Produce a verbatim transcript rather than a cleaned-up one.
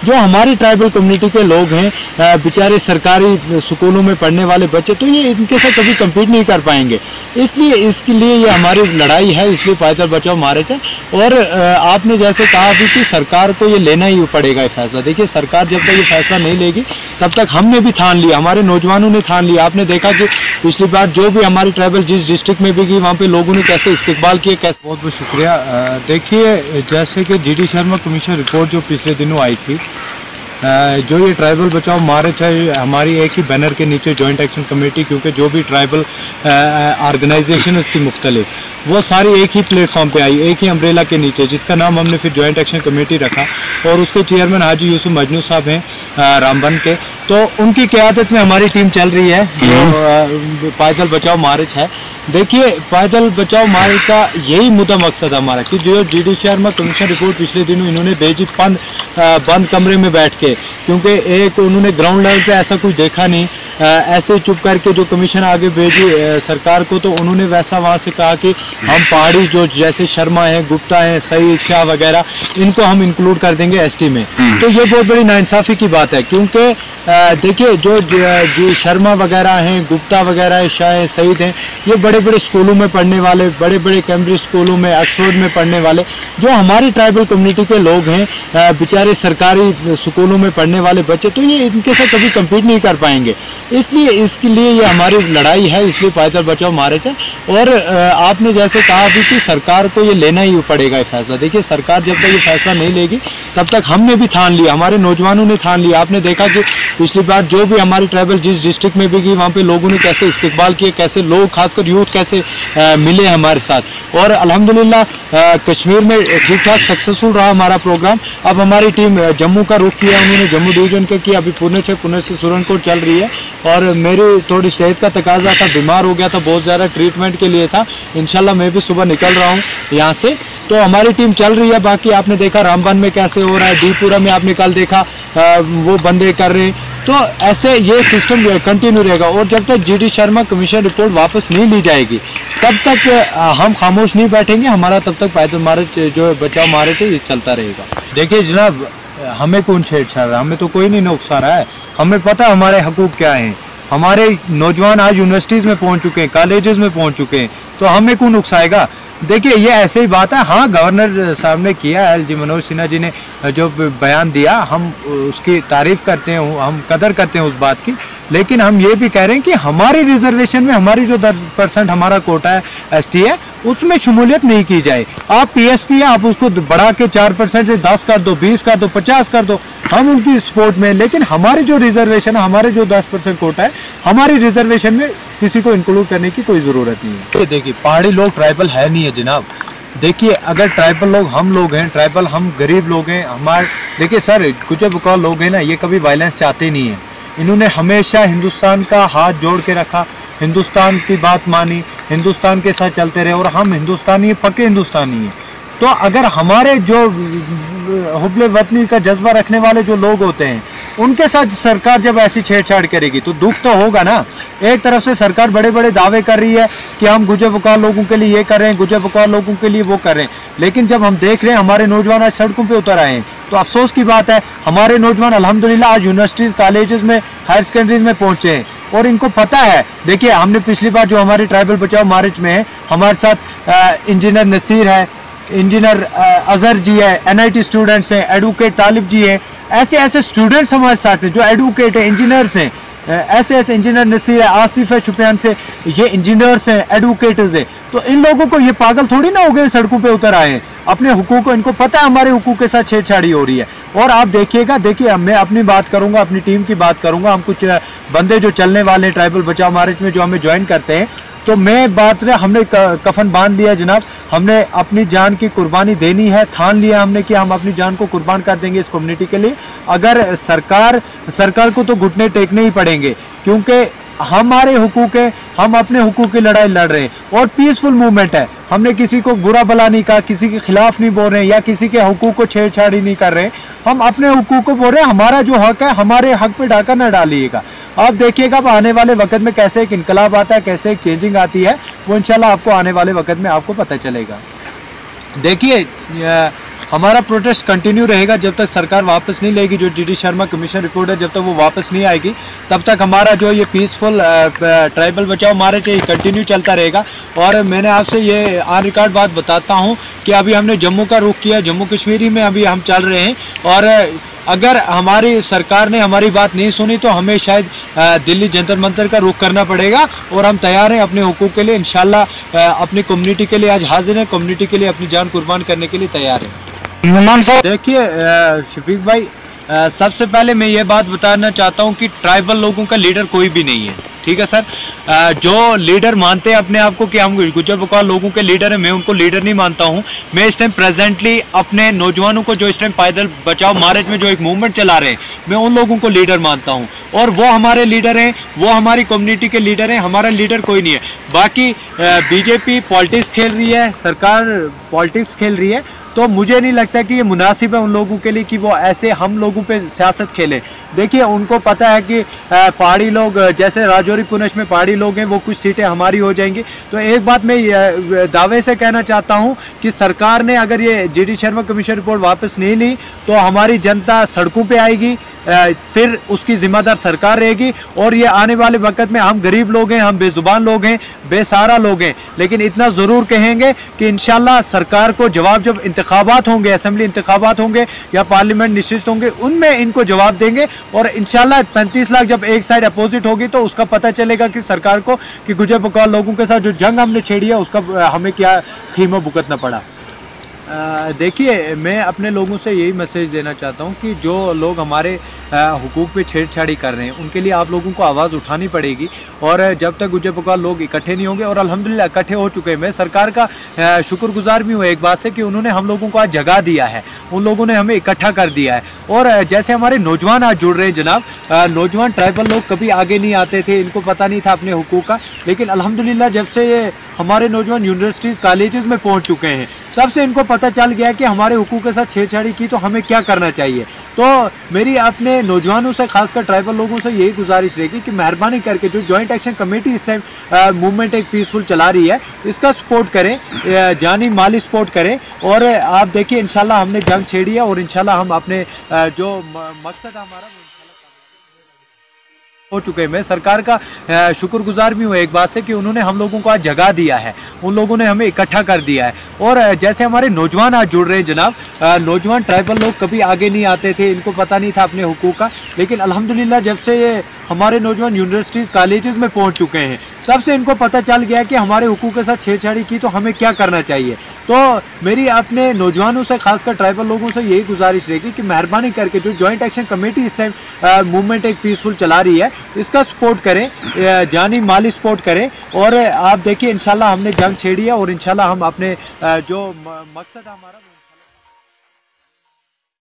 जो हमारी tribal community के लोग हैं, बेचारे सरकारी स्कूलों में पढ़ने वाले बच्चे, तो ये इनके साथ कभी कम्पीट नहीं कर पाएंगे। इसलिए इसके लिए ये हमारी लड़ाई है, इसलिए पाइदल बचाओ मार्च है। और आपने जैसे कहा भी कि सरकार को ये लेना ही पड़ेगा ये फैसला। देखिए, सरकार जब तक ये फैसला नहीं लेगी तब तक हमने भी ठान लिया, हमारे नौजवानों ने ठान लिया। आपने देखा कि पिछली बार जो भी हमारी ट्राइबल जिस डिस्ट्रिक्ट में भी गई वहाँ पे लोगों ने कैसे इस्तेकबाल किया, कैसे। बहुत बहुत शुक्रिया। देखिए, जैसे कि G D Sharma commission report जो पिछले दिनों आई थी, जो ये ट्राइबल बचाओ मार्च है, हमारी एक ही बैनर के नीचे जॉइंट एक्शन कमेटी, क्योंकि जो भी ट्राइबल ऑर्गेनाइजेशन थी मुख्तलिफ, वो सारी एक ही प्लेटफॉर्म पे आई, एक ही अम्ब्रेला के नीचे, जिसका नाम हमने फिर जॉइंट एक्शन कमेटी रखा। और उसके चेयरमैन हाजी यूसुफ मजनू साहब हैं रामबन के, तो उनकी क़यादत में हमारी टीम चल रही है जो पाइदल बचाओ मार्च है। देखिए, पाइदल बचाओ मार्च का यही मुद्दा मकसद हमारा कि जो G D Sharma commission report पिछले दिनों इन्होंने भेजी बंद बंद कमरे में बैठ के, क्योंकि एक उन्होंने ग्राउंड लेवल पे ऐसा कुछ देखा नहीं, ऐसे चुप करके जो कमीशन आगे भेजी सरकार को, तो उन्होंने वैसा वहाँ से कहा कि हम पहाड़ी जो जैसे शर्मा है, गुप्ता है, सईद शाह वगैरह, इनको हम इंक्लूड कर देंगे एस टी में। तो ये बहुत बड़ी नाइंसाफ़ी की बात है, क्योंकि देखिए जो जो शर्मा वगैरह हैं, गुप्ता वगैरह है, शाह है, सईद हैं, ये बड़े बड़े स्कूलों में पढ़ने वाले, बड़े बड़े कैम्ब्रिज स्कूलों में, ऑक्सफोर्ड में पढ़ने वाले, जो हमारी ट्राइबल कम्युनिटी के लोग हैं, बेचारे सरकारी स्कूलों में पढ़ने वाले बच्चे, तो ये इनके साथ कभी कम्पीट नहीं कर पाएंगे। इसलिए इसके लिए ये हमारी लड़ाई है, इसलिए पाइदल बचाओ मार्च है। और आपने जैसे कहा भी कि सरकार को ये लेना ही पड़ेगा ये फैसला। देखिए, सरकार जब तक ये फैसला नहीं लेगी तब तक हमने भी ठान लिया, हमारे नौजवानों ने ठान लिया। आपने देखा कि पिछली बार जो भी हमारी ट्राइबल जिस डिस्ट्रिक्ट में भी गई वहाँ पे लोगों ने कैसे इस्तेकबाल किए, कैसे लोग खासकर यूथ कैसे आ, मिले हमारे साथ। और अल्हम्दुलिल्लाह कश्मीर में ठीक ठाक सक्सेसफुल रहा हमारा प्रोग्राम। अब हमारी टीम जम्मू का रुख किया, उन्होंने जम्मू डिवीजन का किया, अभी पुणे से पुणे से सुरनकोट चल रही है। और मेरी थोड़ी सेहत का तकाजा था, बीमार हो गया था, बहुत ज़्यादा ट्रीटमेंट के लिए था। इंशाल्लाह मैं भी सुबह निकल रहा हूँ यहाँ से, तो हमारी टीम चल रही है। बाकी आपने देखा रामबन में कैसे हो रहा है, दीपुरा में आपने कल देखा आ, वो बंदे कर रहे हैं। तो ऐसे ये सिस्टम कंटिन्यू रहेगा। और जब तक G D Sharma commission report वापस नहीं ली जाएगी तब तक आ, हम खामोश नहीं बैठेंगे। हमारा तब तक पाइदल मार्च जो बचाओ मार्च है ये चलता रहेगा। देखिए जनाब, हमें कौन छेड़छाड़ रहा है, हमें तो कोई नहीं नुकसा रहा है। हमें पता हमारे हकूक़ क्या हैं। हमारे नौजवान आज यूनिवर्सिटीज़ में पहुंच चुके हैं, कॉलेजेस में पहुंच चुके हैं, तो हमें कौन उकसाएगा। देखिए, ये ऐसे ही बात है। हाँ, गवर्नर साहब ने किया, एल जी मनोज सिन्हा जी ने जो बयान दिया, हम उसकी तारीफ़ करते हैं, हम कदर करते हैं उस बात की। लेकिन हम ये भी कह रहे हैं कि हमारी रिजर्वेशन में हमारी जो दस परसेंट हमारा कोटा है एस टी है, उसमें शमूलियत नहीं की जाए। आप पी एस पी है, आप उसको बढ़ा के चार परसेंट से दस कर दो, बीस कर दो, पचास कर दो, हम उनकी सपोर्ट में। लेकिन हमारी जो रिजर्वेशन है, हमारे जो दस परसेंट कोटा है, हमारी रिजर्वेशन में किसी को इंक्लूड करने की कोई ज़रूरत नहीं है। देखिए, पहाड़ी लोग ट्राइबल है नहीं है जनाब। देखिए, अगर ट्राइबल लोग हम लोग हैं, ट्राइबल हम गरीब लोग हैं, हमारे देखिए सर गुजर बकौल लोग हैं ना, ये कभी वायलेंस चाहते नहीं हैं। इन्होंने हमेशा हिंदुस्तान का हाथ जोड़ के रखा, हिंदुस्तान की बात मानी, हिंदुस्तान के साथ चलते रहे। और हम हिंदुस्तानी, पक्के हिंदुस्तानी हैं। तो अगर हमारे जो हुब्बे वतनी का जज्बा रखने वाले जो लोग होते हैं, उनके साथ सरकार जब ऐसी छेड़छाड़ करेगी तो दुख तो होगा ना। एक तरफ से सरकार बड़े बड़े दावे कर रही है कि हम गुजर बकौल लोगों के लिए ये कर रहे हैं, गुजर बकौल लोगों के लिए वो कर रहे हैं, लेकिन जब हम देख रहे हैं हमारे नौजवान आज सड़कों पे उतर आए हैं, तो अफसोस की बात है। हमारे नौजवान अल्हम्दुलिल्लाह आज यूनिवर्सिटीज़, कॉलेजेस में, हायर सेकेंडरीज में पहुँचे हैं और इनको पता है। देखिए, हमने पिछली बार जो हमारी ट्राइबल बचाओ मार्च में है, हमारे साथ इंजीनियर नसीर है, इंजीनियर अजहर जी है, एन आई टी स्टूडेंट्स हैं, एडवोकेट तालिब जी हैं, ऐसे ऐसे स्टूडेंट्स हमारे साथ हैं जो एडवोकेट हैं, इंजीनियर्स हैं। ऐसे ऐसे इंजीनियर नसीर है, आसिफ है शुपियान से, ये इंजीनियर्स हैं, एडवोकेट्स हैं। तो इन लोगों को ये पागल थोड़ी ना हो गए सड़कों पे उतर आए हैं। अपने हुकूक को, इनको पता है हमारे हुकूक के साथ छेड़छाड़ी हो रही है। और आप देखिएगा, देखिए मैं अपनी बात करूंगा, अपनी टीम की बात करूंगा। हम कुछ बंदे जो चलने वाले हैं ट्राइबल बचाओ मार्च में, जो हमें ज्वाइन करते हैं, तो मैं बात रहे, हमने कफन बांध लिया जनाब। हमने अपनी जान की कुर्बानी देनी है, ठान लिया हमने कि हम अपनी जान को कुर्बान कर देंगे इस कम्युनिटी के लिए। अगर सरकार सरकार को तो घुटने टेकने ही पड़ेंगे, क्योंकि हमारे हुकूक है, हम अपने हुकूक की लड़ाई लड़ रहे हैं और पीसफुल मूवमेंट है। हमने किसी को बुरा भला नहीं कहा, किसी के खिलाफ नहीं बोल रहे हैं या किसी के हुकूक को छेड़छाड़ी नहीं कर रहे हैं। हम अपने हुकूक को बोल रहे हैं। हमारा जो हक है, हमारे हक पे डाका न डालिएगा। आप देखिएगा अब आने वाले वक्त में कैसे एक इनकलाब आता है, कैसे एक चेंजिंग आती है, वो इंशाल्लाह आपको आने वाले वक्त में आपको पता चलेगा। देखिए, हमारा प्रोटेस्ट कंटिन्यू रहेगा जब तक सरकार वापस नहीं लेगी जो D D Sharma commission report है, जब तक वो वापस नहीं आएगी तब तक हमारा जो ये पीसफुल ट्राइबल बचाओ मार्च है कंटिन्यू चलता रहेगा। और मैंने आपसे ये ऑन रिकॉर्ड बात बताता हूँ कि अभी हमने जम्मू का रुख किया, जम्मू कश्मीर में अभी हम चल रहे हैं, और अगर हमारी सरकार ने हमारी बात नहीं सुनी तो हमें शायद दिल्ली जंतर मंतर का रुख करना पड़ेगा। और हम तैयार हैं अपने हुकूक के लिए, इंशाल्लाह अपनी कम्युनिटी के लिए आज हाजिर हैं, कम्युनिटी के लिए अपनी जान कुर्बान करने के लिए तैयार हैं। देखिए शफीक भाई, सबसे पहले मैं ये बात बताना चाहता हूँ कि ट्राइबल लोगों का लीडर कोई भी नहीं है, ठीक है सर। जो लीडर मानते हैं अपने आप को कि हम गुज्जर बकवाल लोगों के लीडर हैं, मैं उनको लीडर नहीं मानता हूं। मैं इस टाइम प्रेजेंटली अपने नौजवानों को जो इस टाइम पैदल बचाओ मार्च में जो एक मूवमेंट चला रहे हैं, मैं उन लोगों को लीडर मानता हूं, और वो हमारे लीडर हैं, वो हमारी कम्युनिटी के लीडर हैं, हमारा लीडर कोई नहीं है। बाकी बीजेपी पॉलिटिक्स खेल रही है, सरकार पॉलिटिक्स खेल रही है, तो मुझे नहीं लगता कि ये मुनासिब है उन लोगों के लिए कि वो ऐसे हम लोगों पे सियासत खेलें। देखिए उनको पता है कि पहाड़ी लोग, जैसे राजौरी पुनछ में पहाड़ी लोग हैं, वो कुछ सीटें हमारी हो जाएंगी। तो एक बात मैं दावे से कहना चाहता हूं कि सरकार ने अगर ये G D Sharma commission report वापस नहीं ली तो हमारी जनता सड़कों पे आएगी, फिर उसकी जिम्मेदार सरकार रहेगी। और ये आने वाले वक्त में हम गरीब लोग हैं, हम बेजुबान लोग हैं, बेसहारा लोग हैं, लेकिन इतना ज़रूर कहेंगे कि इंशाल्लाह सरकार को जवाब, जब इंतखाबात होंगे, असेंबली इंतखाबात होंगे या पार्लियामेंट निश्चित होंगे, उनमें इनको जवाब देंगे। और इंशाल्लाह पैंतीस लाख जब एक साइड अपोजिट होगी तो उसका पता चलेगा कि सरकार को कि गुज्जर बकवाल लोगों के साथ जो जंग हमने छेड़ी है उसका हमें क्या कीमत भुगतना पड़ा। देखिए मैं अपने लोगों से यही मैसेज देना चाहता हूं कि जो लोग हमारे हुकूक पे छेड़छाड़ी कर रहे हैं उनके लिए आप लोगों को आवाज़ उठानी पड़ेगी। और जब तक गुज्जर बकवाल लोग इकट्ठे नहीं होंगे, और अल्हम्दुलिल्लाह इकट्ठे हो चुके हैं, मैं सरकार का शुक्रगुजार भी हूँ एक बात से कि उन्होंने हम लोगों को आज जगह दिया है, उन लोगों ने हमें इकट्ठा कर दिया है। और जैसे हमारे नौजवान आज जुड़ रहे हैं जनाब, नौजवान ट्राइबल लोग कभी आगे नहीं आते थे, इनको पता नहीं था अपने हुकूक का, लेकिन अल्हम्दुलिल्लाह जब से ये हमारे नौजवान यूनिवर्सिटीज़ कॉलेजेस में पहुँच चुके हैं तब से इनको पता चल गया कि हमारे हुकूक के साथ छेड़छाड़ी की तो हमें क्या करना चाहिए। तो मेरी अपने नौजवानों से, खासकर ट्राइबल लोगों से यही गुजारिश रहेगी कि मेहरबानी करके जो जॉइंट एक्शन कमेटी इस टाइम मूवमेंट एक पीसफुल चला रही है, इसका सपोर्ट करें, जानी माली सपोर्ट करें। और आप देखिए इंशाल्लाह हमने जंग छेड़ी है और इंशाल्लाह हम अपने जो मकसद है हमारा हो चुके हैं। मैं सरकार का शुक्रगुजार भी हूँ एक बात से कि उन्होंने हम लोगों को आज जगह दिया है, उन लोगों ने हमें इकट्ठा कर दिया है। और जैसे हमारे नौजवान आज जुड़ रहे हैं जनाब, नौजवान ट्राइबल लोग कभी आगे नहीं आते थे, इनको पता नहीं था अपने हुकूक का, लेकिन अल्हम्दुलिल्लाह जब से ये हमारे नौजवान यूनिवर्सिटीज़ कॉलेजेस में पहुंच चुके हैं तब से इनको पता चल गया कि हमारे हुकूक के साथ छेड़छाड़ी की तो हमें क्या करना चाहिए। तो मेरी अपने नौजवानों से, खासकर ट्राइबल लोगों से यही गुजारिश रहेगी कि मेहरबानी करके जो जॉइंट एक्शन कमेटी इस टाइम मूवमेंट एक पीसफुल चला रही है, इसका सपोर्ट करें, जानी माली सपोर्ट करें। और आप देखिए इंशाल्लाह हमने जंग छेड़ी है और इंशाल्लाह हम अपने जो मकसद है हमारा